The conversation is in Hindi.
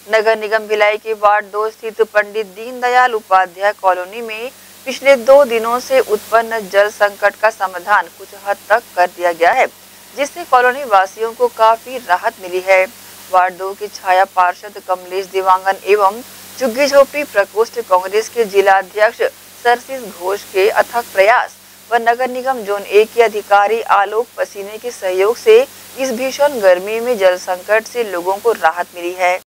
नगर निगम भिलाई के वार्ड 2 स्थित पंडित दीनदयाल उपाध्याय कॉलोनी में पिछले 2 दिनों से उत्पन्न जल संकट का समाधान कुछ हद तक कर दिया गया है, जिससे कॉलोनी वासियों को काफी राहत मिली है। वार्ड 2 की छाया पार्षद कमलेश देवांगन एवं झुग्गी झोपड़ी प्रकोष्ठ कांग्रेस के जिला अध्यक्ष सरसीस घोष के अथक प्रयास व नगर निगम जोन 1 के अधिकारी आलोक पसीने के सहयोग से इस भीषण गर्मी में जल संकट से लोगों को राहत मिली है।